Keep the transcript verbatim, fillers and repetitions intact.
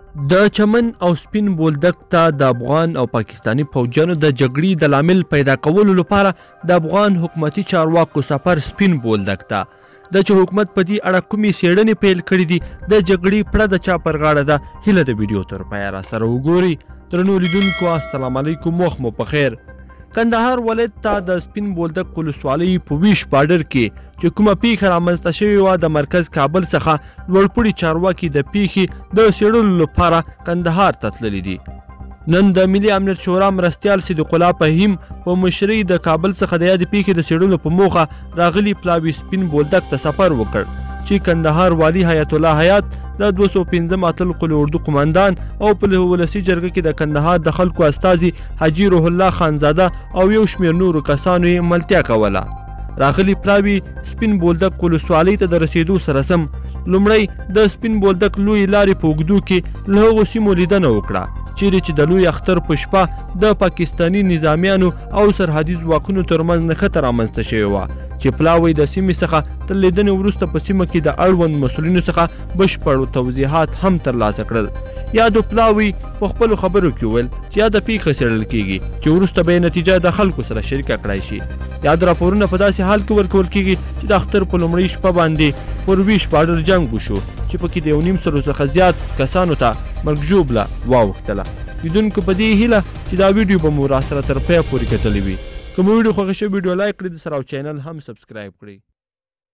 د چمن او سپین بولدک ته د افغان او پاکستانی فوجیانو د جګړې د لامل پیدا کولو لپاره د افغان حکومتي چارواکو سفر سپین بولدک ته د چې حکومت په دې اړه کومې څیړنې پیل کړي دي د جګړې پړه د چا پر غاړه ده هیله د ویډیو تر پایه را سره وګورئ. درنو لیدونکو السلام علیکم، وخت مو پخیر. کندهار ولایت ته د سپین بولدک ولسوالۍ په ویش بارډر کې چې کومه پیښه رامنځته شوې وه د مرکز کابل څخه لوړپوړي چارواکي د پیښې د څیړلو لپاره کندهار ته تللي دي. نن د ملي امنیت شورا مرستیال صدیق الله فهیم په مشرۍ د کابل څخه د یادې پیښې د څیړلو په موخه راغلي پلاوی سپین بولدک ته سفر وکړ چې کندهار والي حیات الله حیات د دوه سوه پنځم اتل قل اردو قماندان او په ولسي جرګه کې د کندهار د خلکو استازي حاجي روح الله خانزاده او یو شمېر نورو کسانو یې ملتیا کوله. راغلي پلاوی سپین بولدک ولسوالۍ ته د رسېدو سره سم لومړی د سپین بولدک لوی لارې په اوږدو کې له هغو سیمو لیدنه وکړه چیرې چې د لوی اختر په شپه د پاکستاني نظامیانو او سرحدي ځواکونو ترمنځ نښته رامنځته شوې وه چې پلاوی د سیمې څخه تر لیدنې وروسته په سیمه کې د اړوند مسؤلینو څخه بشپړ توضیحات هم ترلاسه کړل. یادو پلاوی په خپلو خبرو کې وویل چې یاده پیښه څیړل کیږي چې وروسته به یې نتیجه د خلکو سره شریکه کړای شي. یاد راپورونه په داسې حال کې ورکول کیږي چې د اختر په لومړۍ شپه باندې پر ویش بارډر جنګ وشو چې پکې د یو نیم سلو څخه زیات کسانو ته مرګ ژوبله واوښتله. لیدونکو په دې هیله چې دا ویډیو به مو راسره تر پایه پورې کتلی وي. که مو ویډیو خوښه شوې ویډیو لایک کړئ، د سره او چینل هم سبسکرایب کړئ.